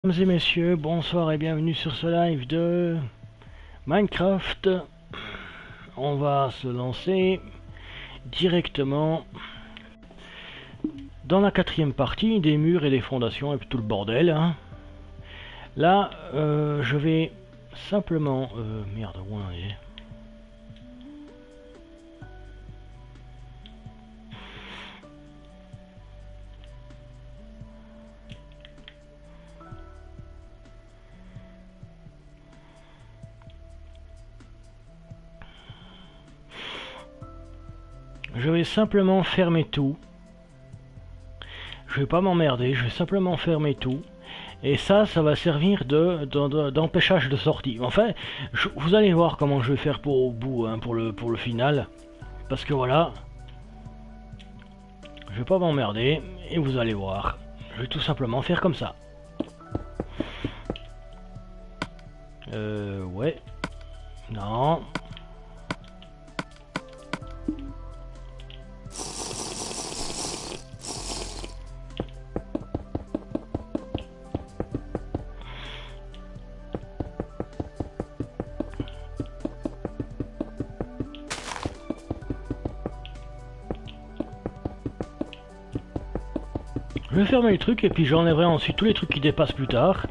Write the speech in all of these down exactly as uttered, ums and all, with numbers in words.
Mesdames et messieurs, bonsoir et bienvenue sur ce live de Minecraft. On va se lancer directement dans la quatrième partie des murs et des fondations et tout le bordel. Hein. Là, euh, je vais simplement... Euh, merde, où on est ? Je vais simplement fermer tout. Je vais pas m'emmerder, je vais simplement fermer tout. Et ça, ça va servir de, d'empêchage de, de sortie. Enfin, je, vous allez voir comment je vais faire pour au bout, hein, pour, le, pour le final. Parce que voilà, je vais pas m'emmerder, et vous allez voir. Je vais tout simplement faire comme ça. Euh, ouais. Non. Je vais fermer le truc et puis j'enlèverai ensuite tous les trucs qui dépassent plus tard.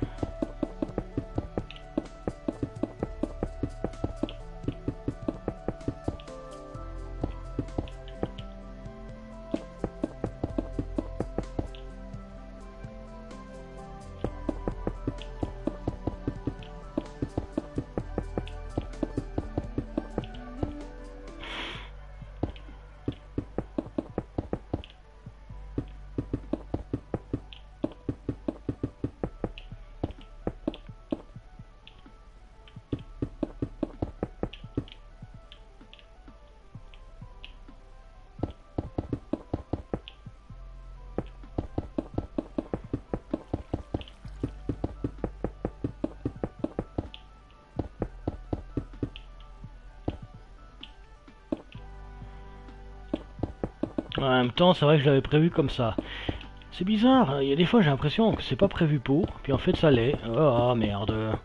En même temps, c'est vrai que je l'avais prévu comme ça. C'est bizarre, il y a des fois j'ai l'impression que c'est pas prévu pour, puis en fait ça l'est. Oh merde.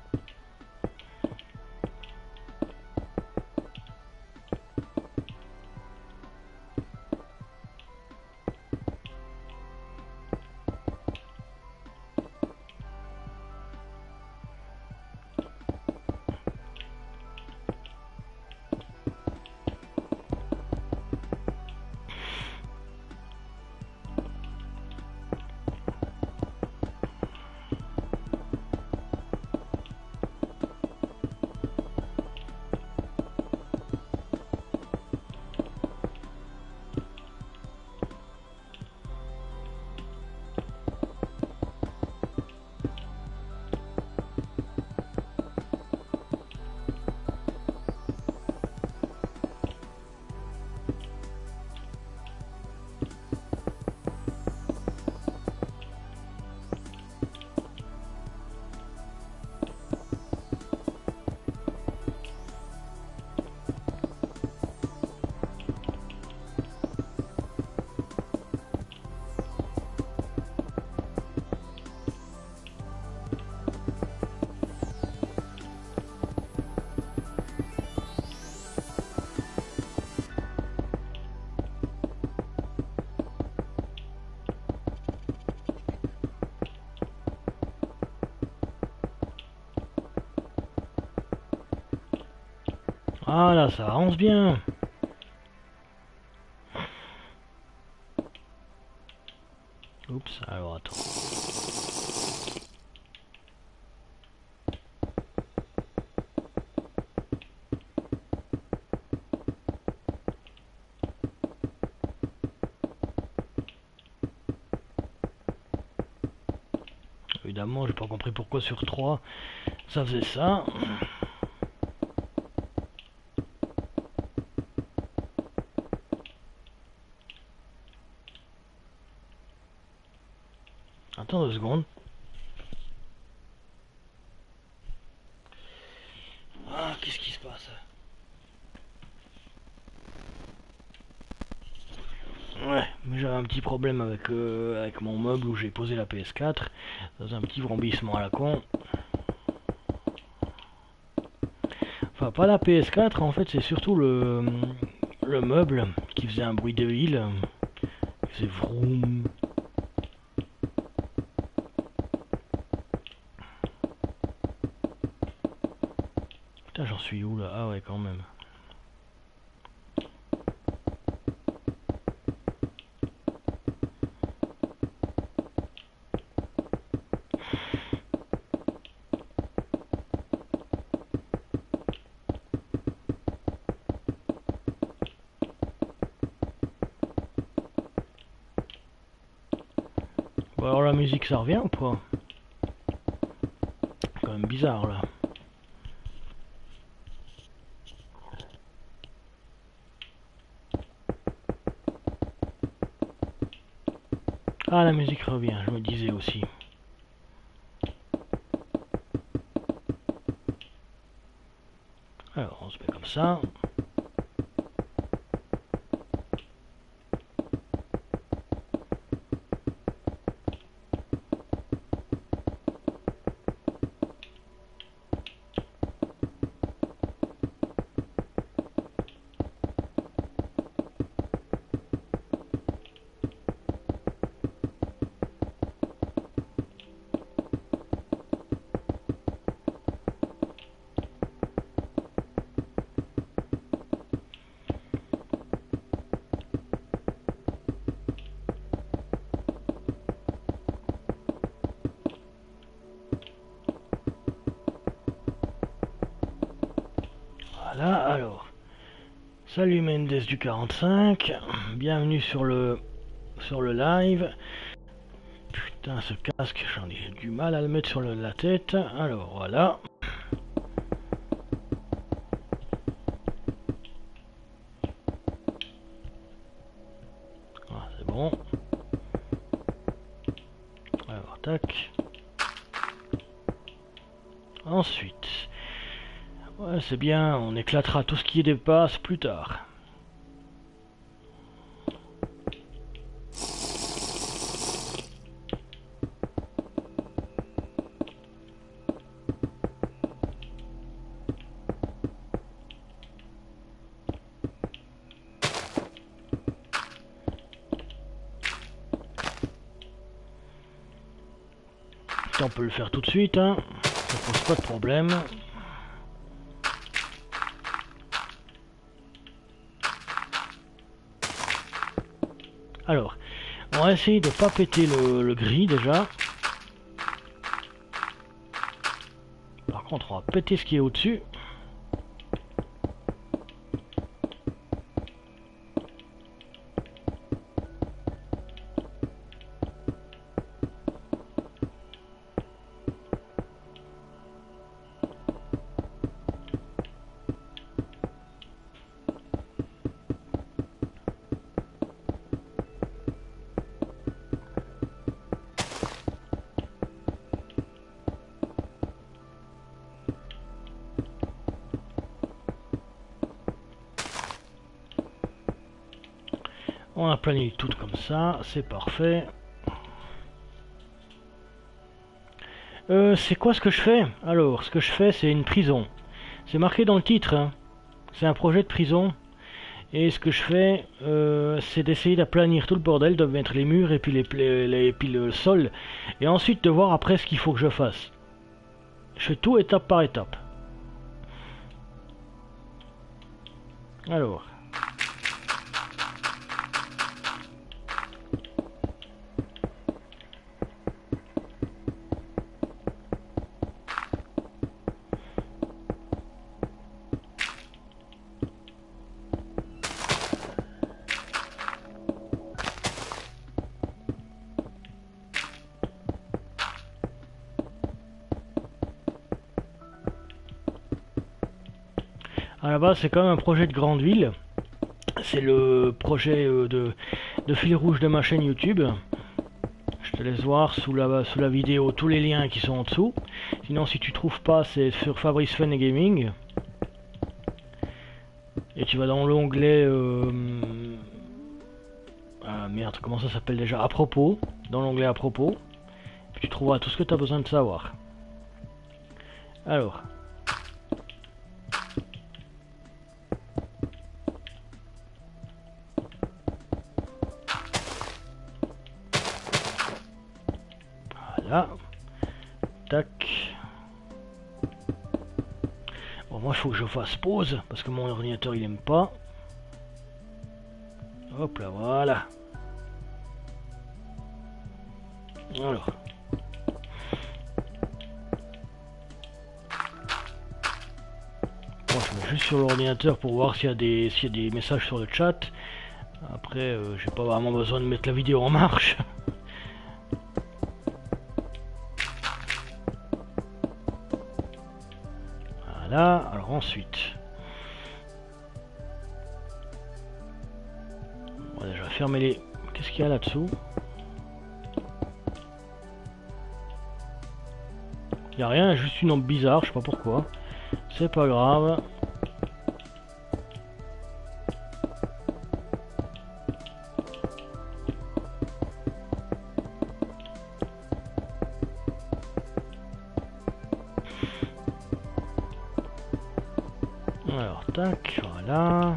Ah là, ça avance bien. Oups, alors attends. Évidemment, j'ai pas compris pourquoi sur trois ça faisait ça. Attends deux secondes. Ah, qu'est-ce qui se passe? Ouais, mais j'avais un petit problème avec, euh, avec mon meuble où j'ai posé la P S quatre. Dans un petit vrombissement à la con. Enfin, pas la P S quatre, en fait, c'est surtout le, le meuble qui faisait un bruit de île. Qui faisait vroom. Putain, j'en suis où là? Ah ouais, quand même. Bon, alors la musique ça revient ou pas? C'est quand même bizarre là. Ah, la musique revient, je me disais aussi. Alors on se met comme ça. Voilà, alors. Salut Mendes du quarante-cinq, bienvenue sur le sur le live. Putain, ce casque, j'en ai du mal à le mettre sur le, la tête. Alors voilà. Ah, c'est bon. Alors tac. Ensuite. Ouais, c'est bien, on éclatera tout ce qui dépasse plus tard. Ça, on peut le faire tout de suite, hein. Ça pose pas de problème. Alors, on va essayer de pas péter le, le gris déjà. Par contre, on va péter ce qui est au-dessus. On a plané tout comme ça, c'est parfait. Euh, c'est quoi ce que je fais? Alors, ce que je fais, c'est une prison. C'est marqué dans le titre, hein. C'est un projet de prison. Et ce que je fais, euh, c'est d'essayer d'aplanir tout le bordel, de mettre les murs et puis, les, les, les, et puis le sol. Et ensuite de voir après ce qu'il faut que je fasse. Je fais tout étape par étape. Alors. À la base, c'est quand même un projet de grande ville. C'est le projet euh, de, de fil rouge de ma chaîne YouTube. Je te laisse voir sous la, sous la vidéo tous les liens qui sont en dessous. Sinon, si tu trouves pas, c'est sur Fabrice Fun et Gaming. Et tu vas dans l'onglet... Euh... Ah merde, comment ça s'appelle déjà? À propos. Dans l'onglet à propos. Tu trouveras tout ce que tu as besoin de savoir. Alors. Voilà. Tac. Bon, moi, il faut que je fasse pause, parce que mon ordinateur, il aime pas. Hop là, voilà. Alors. Bon, je mets juste sur l'ordinateur pour voir s'il y a des s'il y a des messages sur le chat. Après, euh, j'ai pas vraiment besoin de mettre la vidéo en marche. Voilà, alors ensuite. On va déjà fermer les. Qu'est-ce qu'il y a là-dessous? Il n'y a rien, juste une ombre bizarre, je sais pas pourquoi. C'est pas grave. Alors, tac, voilà.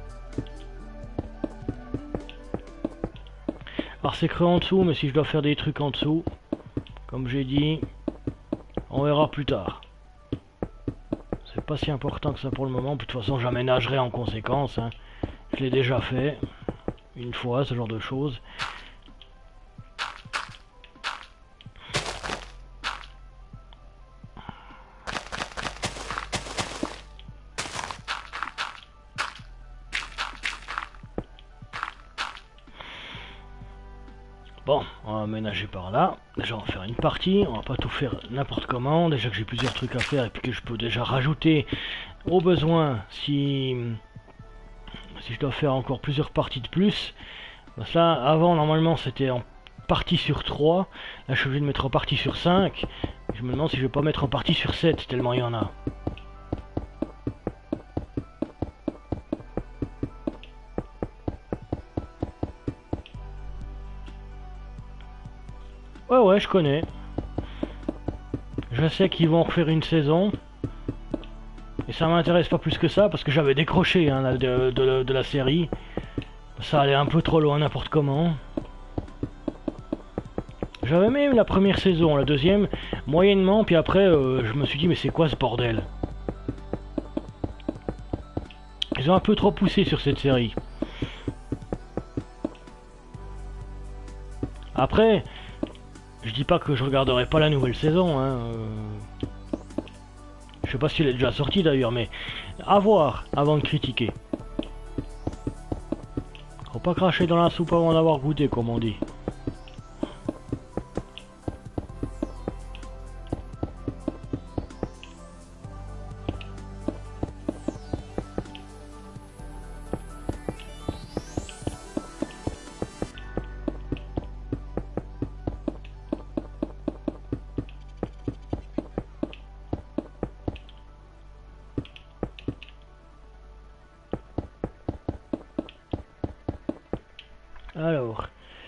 Alors c'est creux en dessous, mais si je dois faire des trucs en dessous, comme j'ai dit, on verra plus tard. C'est pas si important que ça pour le moment. De toute façon, j'aménagerai en conséquence. Hein. Je l'ai déjà fait une fois, ce genre de choses. Bon, on va aménager par là. Déjà, on va faire une partie. On va pas tout faire n'importe comment. Déjà que j'ai plusieurs trucs à faire et puis que je peux déjà rajouter au besoin si, si je dois faire encore plusieurs parties de plus. Parce que là, avant, normalement, c'était en partie sur trois. Là, je suis obligé de mettre en partie sur cinq. Je me demande si je vais pas mettre en partie sur sept, tellement il y en a. Ouais, ouais, je connais. Je sais qu'ils vont refaire une saison. Et ça m'intéresse pas plus que ça, parce que j'avais décroché hein, de, de, de la série. Ça allait un peu trop loin n'importe comment. J'avais même la première saison, la deuxième, moyennement, puis après, euh, je me suis dit, mais c'est quoi ce bordel? Ils ont un peu trop poussé sur cette série. Après... Je dis pas que je regarderai pas la nouvelle saison, hein. Euh... Je sais pas si elle est déjà sortie d'ailleurs, mais à voir avant de critiquer. Faut pas cracher dans la soupe avant d'avoir goûté, comme on dit. Alors.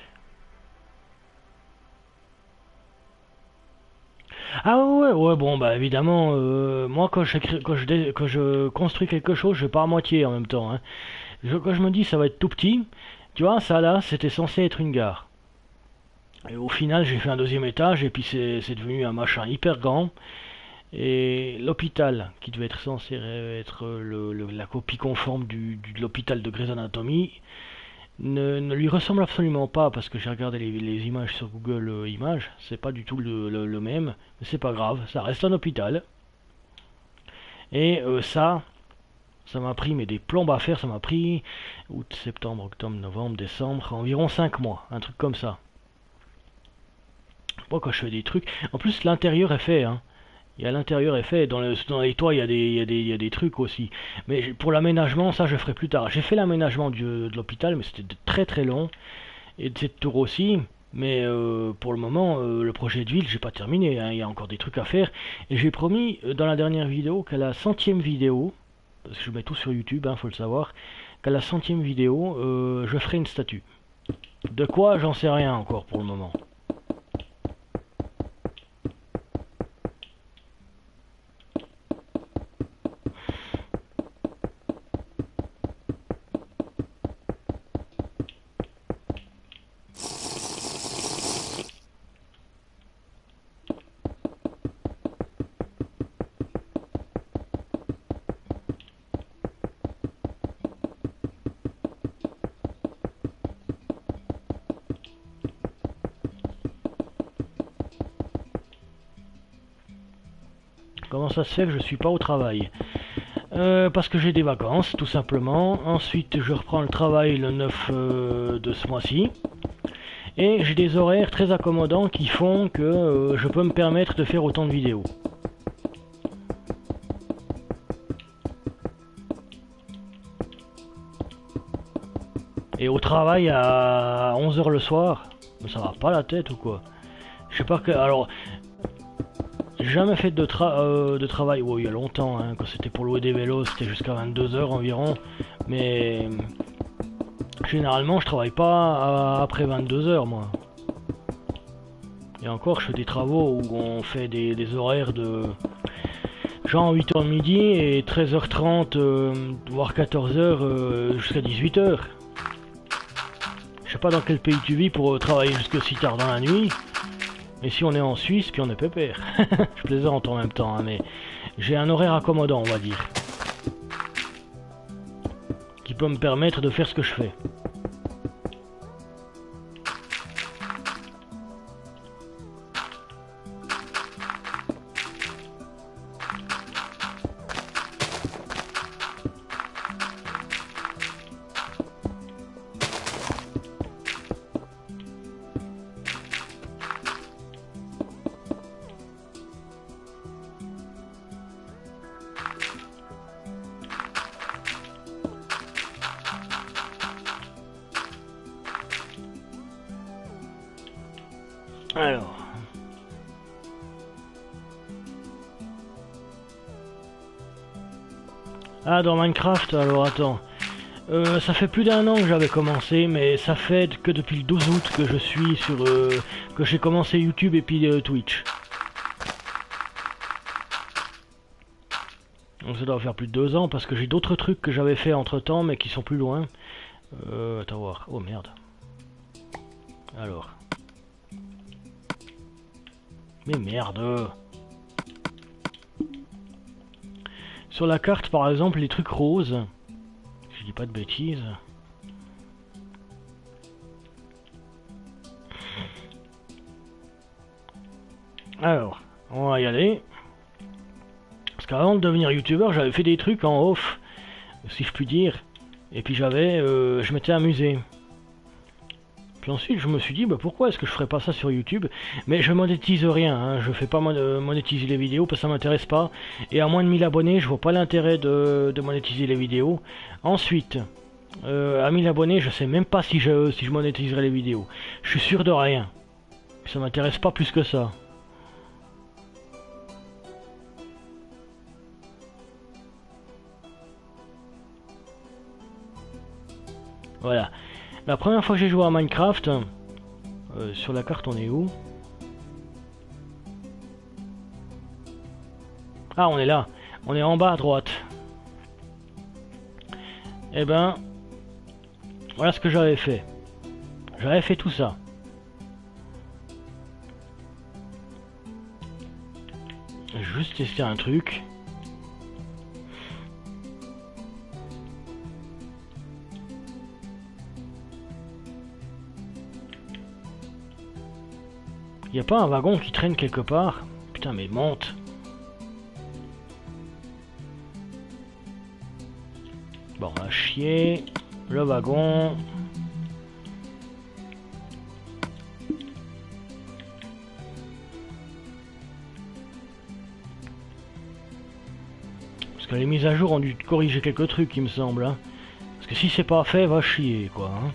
Ah ouais, ouais, bon, bah évidemment, euh, moi quand je, quand, je, dé- quand je construis quelque chose, je pars à moitié en même temps. Hein. Je, quand je me dis ça va être tout petit, tu vois, ça là, c'était censé être une gare. Et au final, j'ai fait un deuxième étage et puis c'est c'est devenu un machin hyper grand. Et l'hôpital, qui devait être censé être le, le- la copie conforme du, du- de l'hôpital de Grey's Anatomy, ne, ne lui ressemble absolument pas parce que j'ai regardé les, les images sur Google euh, Images, c'est pas du tout le, le- le même, mais c'est pas grave, ça reste un hôpital. Et euh, ça, ça m'a pris mais des plombes à faire, ça m'a pris août, septembre, octobre, novembre, décembre, environ cinq mois, un truc comme ça. Moi quand je fais des trucs, en plus l'intérieur est fait, hein. Il y a l'intérieur est fait, dans, le, dans les toits il y, a des, il, y a des, il y a des trucs aussi. Mais pour l'aménagement, ça je ferai plus tard. J'ai fait l'aménagement de l'hôpital, mais c'était très très long. Et de cette tour aussi. Mais euh, pour le moment, euh, le projet de ville, j'ai pas terminé. Hein. Il y a encore des trucs à faire. Et j'ai promis euh, dans la dernière vidéo qu'à la centième vidéo, parce que je mets tout sur YouTube, hein, faut le savoir, qu'à la centième vidéo, euh, je ferai une statue. De quoi, j'en sais rien encore pour le moment. Comment ça se fait que je suis pas au travail? euh, Parce que j'ai des vacances, tout simplement. Ensuite, je reprends le travail le neuf euh, de ce mois-ci. Et j'ai des horaires très accommodants qui font que euh, je peux me permettre de faire autant de vidéos. Et au travail à onze heures le soir, ça va pas la tête ou quoi? Je sais pas que... Alors, j'ai jamais fait de, tra euh, de travail, oh, il y a longtemps, hein, quand c'était pour louer des vélos, c'était jusqu'à vingt-deux heures environ. Mais généralement, je travaille pas à, après vingt-deux heures, moi. Et encore, je fais des travaux où on fait des, des horaires de... genre huit heures midi et treize heures trente, euh, voire quatorze heures euh, jusqu'à dix-huit heures. Je sais pas dans quel pays tu vis pour travailler jusque si tard dans la nuit. Mais si on est en Suisse, puis on est pépère. Je plaisante en même temps, hein, mais j'ai un horaire accommodant, on va dire. Qui peut me permettre de faire ce que je fais. Alors. Ah, dans Minecraft, alors attends. Euh, ça fait plus d'un an que j'avais commencé, mais ça fait que depuis le douze août que je suis sur... Euh, que j'ai commencé YouTube et puis euh, Twitch. Donc ça doit faire plus de deux ans, parce que j'ai d'autres trucs que j'avais fait entre temps, mais qui sont plus loin. Euh, attends voir. Oh merde. Alors. Mais merde. Sur la carte, par exemple, les trucs roses. Je dis pas de bêtises. Alors, on va y aller. Parce qu'avant de devenir youtubeur, j'avais fait des trucs en off, si je puis dire. Et puis j'avais, euh, je m'étais amusé. Puis ensuite, je me suis dit, bah pourquoi est-ce que je ferais pas ça sur YouTube? Mais je monétise rien, hein. Je fais pas monétiser les vidéos parce que ça m'intéresse pas. Et à moins de mille abonnés, je vois pas l'intérêt de, de monétiser les vidéos. Ensuite, euh, à mille abonnés, je sais même pas si je, si je monétiserai les vidéos. Je suis sûr de rien. Ça m'intéresse pas plus que ça. Voilà. La première fois que j'ai joué à Minecraft, euh, sur la carte on est où? Ah, on est là. On est en bas à droite. Eh ben, voilà ce que j'avais fait. J'avais fait tout ça. Juste tester un truc. Y a pas un wagon qui traîne quelque part? Putain, mais monte. Bon, on va chier. Le wagon. Parce que les mises à jour ont dû corriger quelques trucs, il me semble. Hein. Parce que si c'est pas fait, va chier, quoi. Hein.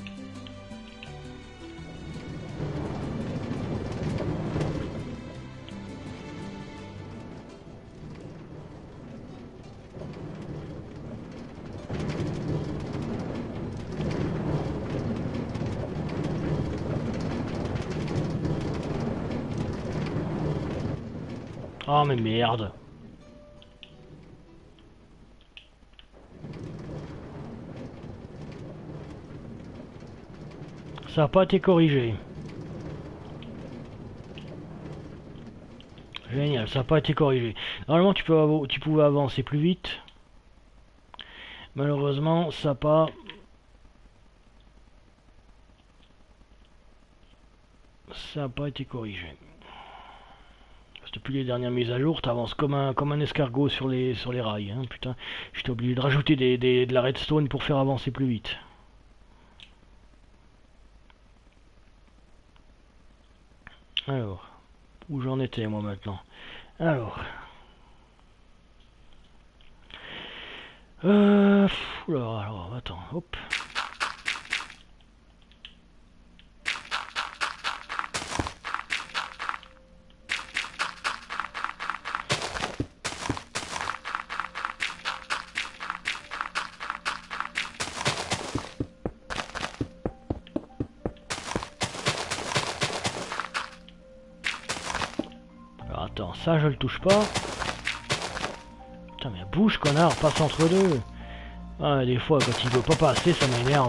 Oh mais merde. Ça n'a pas été corrigé. Génial, ça n'a pas été corrigé. Normalement tu peux tu pouvais avancer plus vite. Malheureusement ça n'a pas... Ça n'a pas été corrigé. depuis les dernières mises à jour, t'avances comme un, comme un escargot sur les, sur les rails. Hein, putain, j'étais obligé de rajouter des, des, de la redstone pour faire avancer plus vite. Alors, où j'en étais moi maintenant? Alors... Euh... Alors, alors, attends, hop. Alors, attends, ça je le touche pas. Putain, mais bouge, connard, passe entre deux. Ah, des fois, quand il veut pas passer, ça m'énerve.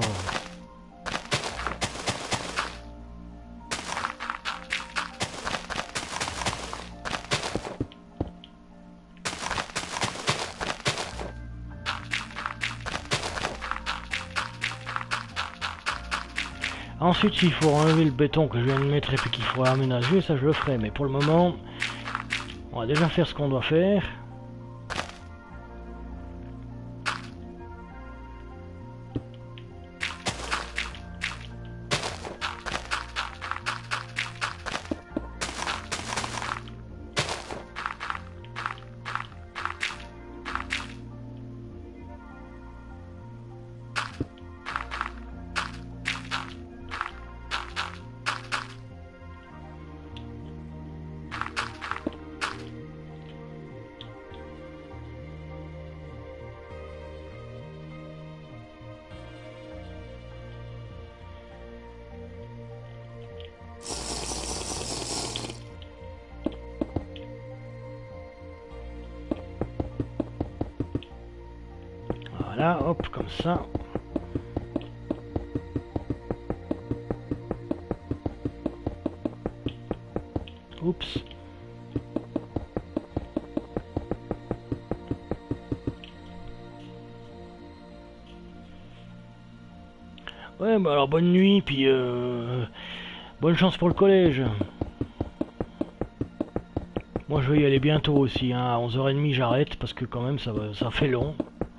Ensuite, s'il faut enlever le béton que je viens de mettre et puis qu'il faut aménager, ça je le ferai. Mais pour le moment, on va déjà faire ce qu'on doit faire. Voilà, hop, comme ça. Oups. Ouais, bah alors bonne nuit, puis euh, bonne chance pour le collège. Moi je vais y aller bientôt aussi, hein. À onze heures trente j'arrête parce que quand même ça, va, ça fait long.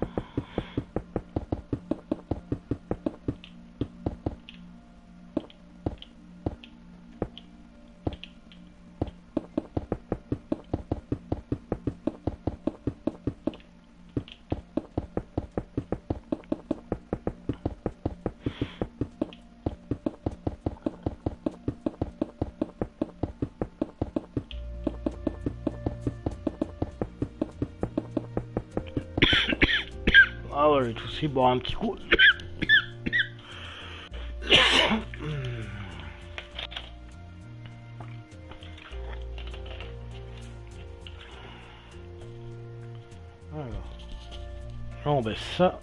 Ah ouais, j'ai toussé, boire un petit coup. Alors. Bon ben ça.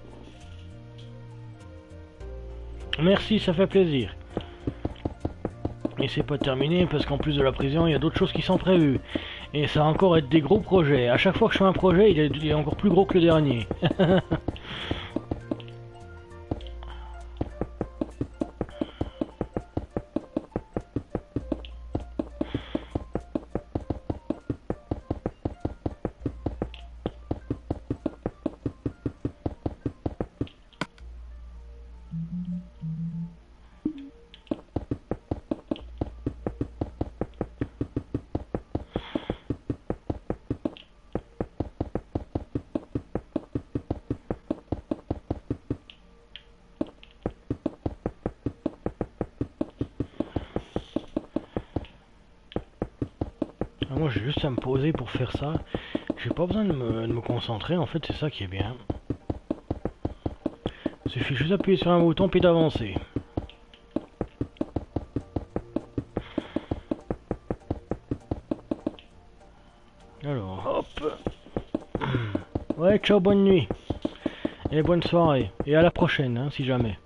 Merci, ça fait plaisir. Et c'est pas terminé parce qu'en plus de la prison, il y a d'autres choses qui sont prévues. Et ça va encore être des gros projets. À chaque fois que je fais un projet, il est, il est encore plus gros que le dernier. Moi j'ai juste à me poser pour faire ça. J'ai pas besoin de me, de me concentrer, en fait c'est ça qui est bien. Il suffit juste d'appuyer sur un bouton puis d'avancer. Alors hop. Ouais, ciao, bonne nuit. Et bonne soirée. Et à la prochaine, hein, si jamais.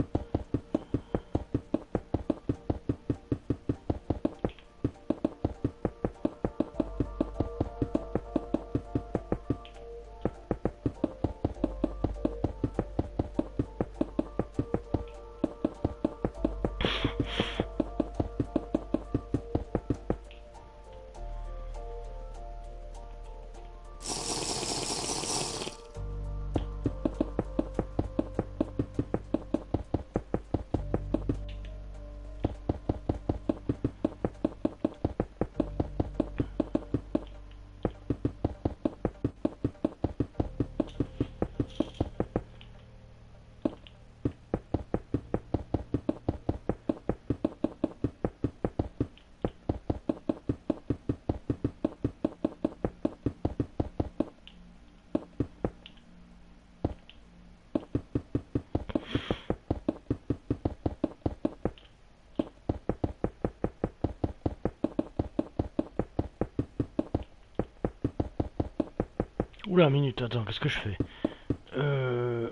Oula, minute, attends, qu'est-ce que je fais? Euh...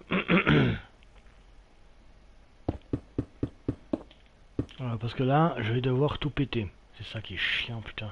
Voilà, parce que là, je vais devoir tout péter. C'est ça qui est chiant, putain.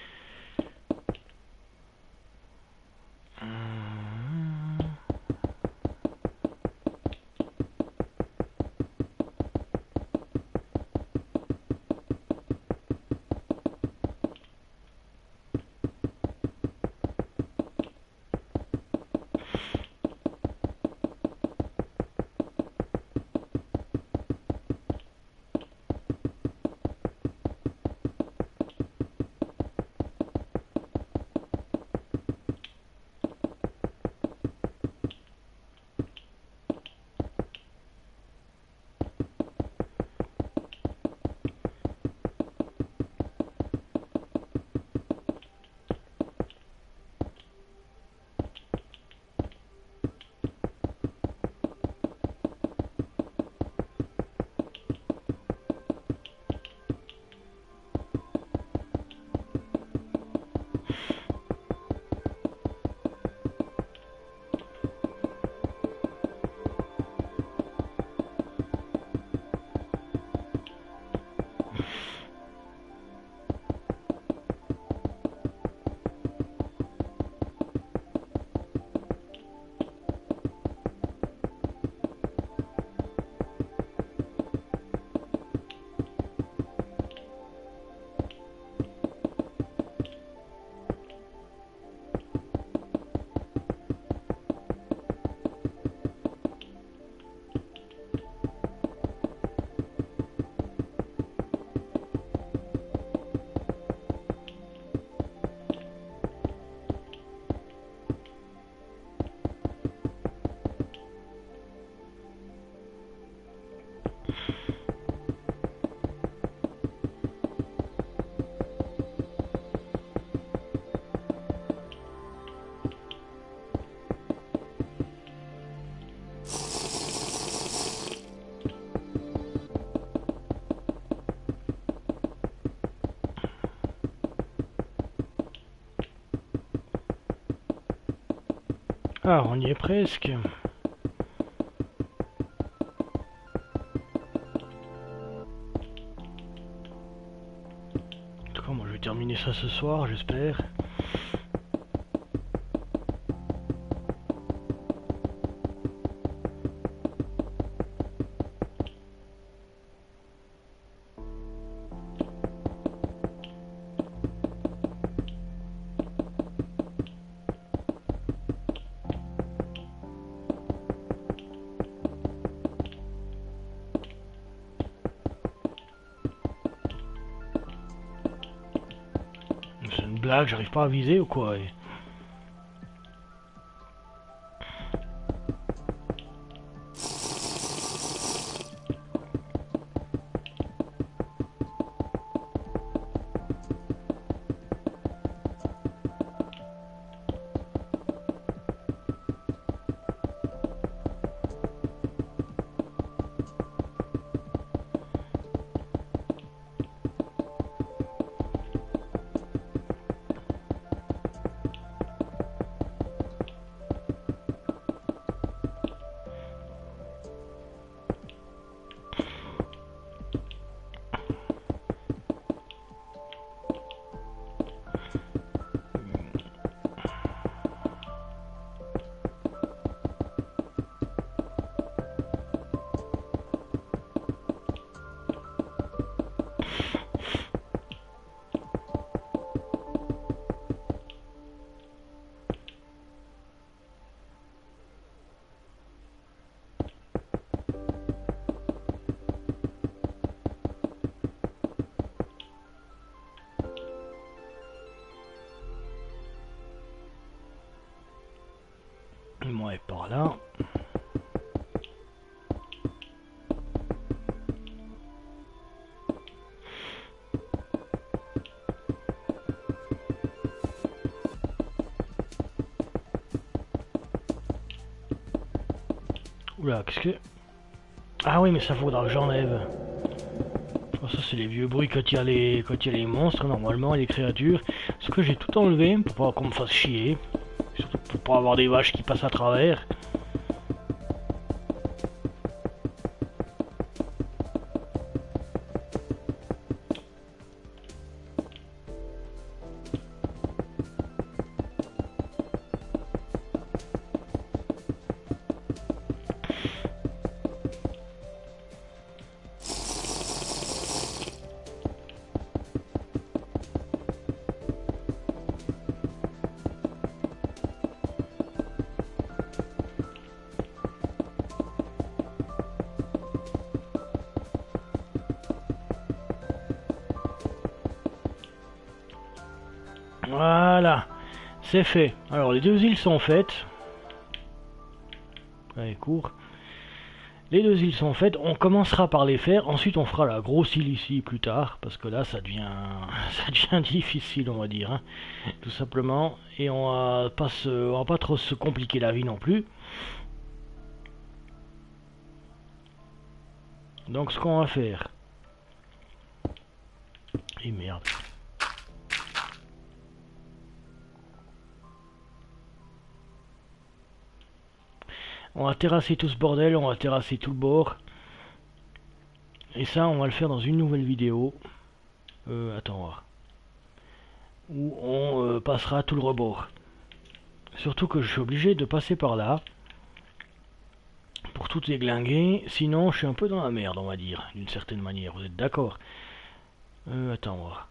Ah, on y est presque. En tout cas, moi je vais terminer ça ce soir, j'espère. C'est une blague, j'arrive pas à viser ou quoi? et- Moi et par là. Oula, qu'est-ce que... Ah oui, mais ça faudra que j'enlève. Oh, ça c'est les vieux bruits quand il y a les, quand il y a les monstres, normalement, les créatures. Est-ce que j'ai tout enlevé pour pas qu'on me fasse chier? surtout pour pas avoir des vaches qui passent à travers. Voilà, c'est fait. Alors les deux îles sont faites. Allez, cours. Les deux îles sont faites, on commencera par les faire, ensuite on fera la grosse île ici plus tard, parce que là ça devient ça devient difficile on va dire, hein, tout simplement, et on va pas se, on va pas trop se compliquer la vie non plus. Donc ce qu'on va faire, et merde. On va terrasser tout ce bordel, on va terrasser tout le bord. Et ça, on va le faire dans une nouvelle vidéo. Euh, attends, voir. Où on euh, passera tout le rebord. Surtout que je suis obligé de passer par là. Pour tout déglinguer. Sinon, je suis un peu dans la merde, on va dire. D'une certaine manière, vous êtes d'accord? euh, Attends, voir.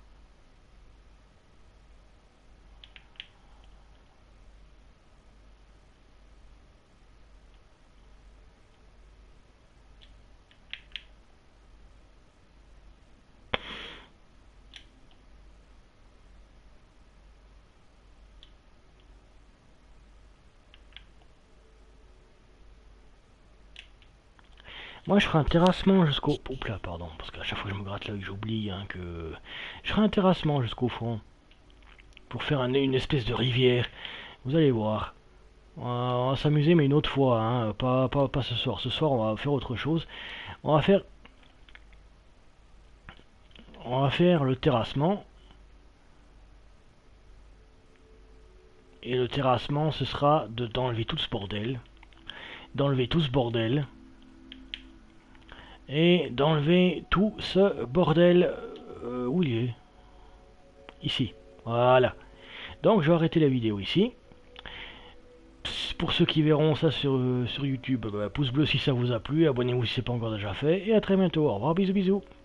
Moi je ferai un terrassement jusqu'au... Oups là, pardon, parce qu'à chaque fois que je me gratte l'œil, j'oublie hein, que... Je ferai un terrassement jusqu'au fond. Pour faire un, une espèce de rivière. Vous allez voir. On va, on va s'amuser, mais une autre fois, hein, pas, pas, pas ce soir. Ce soir, on va faire autre chose. On va faire... On va faire le terrassement. Et le terrassement, ce sera de d'enlever tout ce bordel. D'enlever tout ce bordel. Et d'enlever tout ce bordel. Euh, où il est? Ici. Voilà. Donc je vais arrêter la vidéo ici. Pour ceux qui verront ça sur, sur YouTube, bah, pouce bleu si ça vous a plu. Abonnez-vous si ce n'est pas encore déjà fait. Et à très bientôt. Au revoir, bisous bisous.